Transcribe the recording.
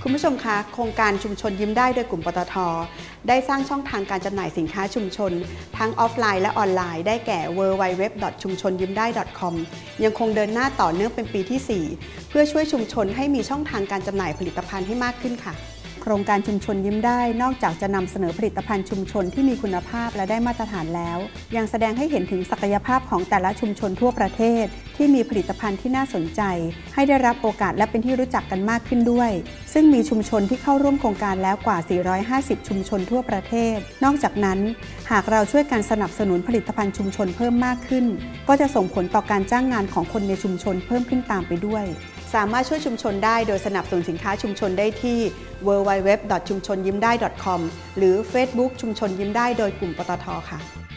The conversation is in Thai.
คุณผู้ชมคะโครงการชุมชนยิ้มได้โดยกลุ่มปตท.ได้สร้างช่องทางการจำหน่ายสินค้าชุมชนทั้งออฟไลน์และออนไลน์ได้แก่ www.chumchonyimdai.com ยังคงเดินหน้าต่อเนื่องเป็นปีที่ 4 เพื่อช่วยชุมชนให้มีช่องทางการจำหน่ายผลิตภัณฑ์ให้มากขึ้นค่ะโครงการชุมชนยิ้มได้นอกจากจะนำเสนอผลิตภัณฑ์ชุมชนที่มีคุณภาพและได้มาตรฐานแล้วยังแสดงให้เห็นถึงศักยภาพของแต่ละชุมชนทั่วประเทศที่มีผลิตภัณฑ์ที่น่าสนใจให้ได้รับโอกาสและเป็นที่รู้จักกันมากขึ้นด้วยซึ่งมีชุมชนที่เข้าร่วมโครงการแล้วกว่า450ชุมชนทั่วประเทศนอกจากนั้นหากเราช่วยกันสนับสนุนผลิตภัณฑ์ชุมชนเพิ่มมากขึ้นก็จะส่งผลต่อการจ้างงานของคนในชุมชนเพิ่มขึ้นตามไปด้วยสามารถช่วยชุมชนได้โดยสนับสนุนสินค้าชุมชนได้ที่ www.chumchonyimdai.com หรือ Facebook ชุมชนยิ้มได้โดยกลุ่มปตท.ค่ะ